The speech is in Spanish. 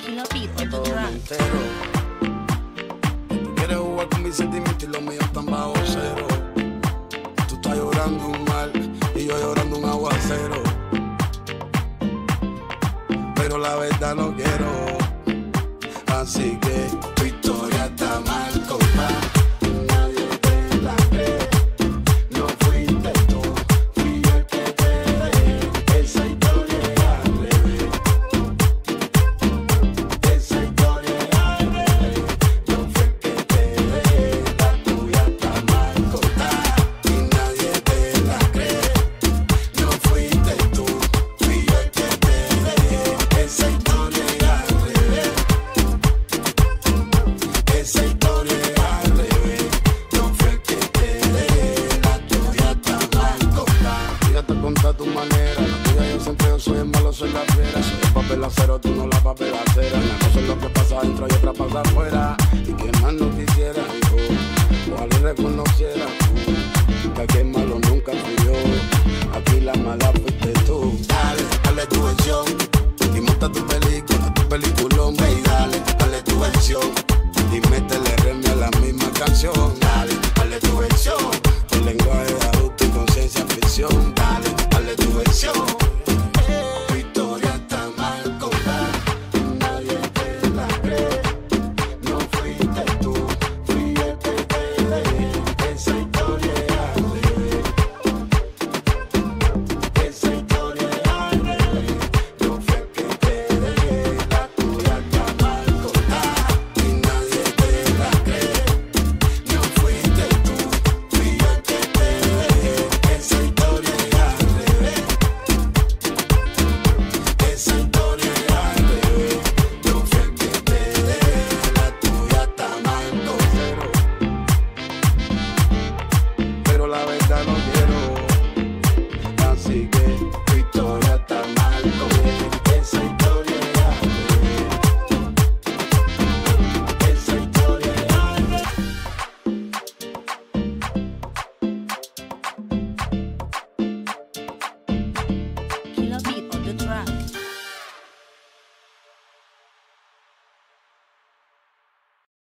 Killer Beat on the todo me track. entero. Tú quieres jugar con mis sentimientos y los míos están bajo cero. Tú estás llorando un mal y yo llorando un aguacero. Pero la verdad no quiero. Así que tu historia está mal contada. Nadie te la cree. No fuiste tú, fui yo el que te dejé. Esa historia es al revés. Esa historia es al revés. Yo fui el que te dejé. La tuya está mal contada y nadie te la cree. No fuiste tú, fui yo el que te dejé. Esa historia es al revés. Esa historia es al revés. No fue el que te dejé. La tuya está mal contada. Fíjate contra tu manera. La tuya yo siempre yo soy el malo, soy la fiera. Soy el papel acero, tú no la papel acera. Una cosa es lo que pasa adentro y otra pasa afuera. Y que más no quisiera yo. Ojalá y reconociera tú. Que aquí el malo nunca fui yo. Aquí la mala fuiste tú. Dale, dale tu versión.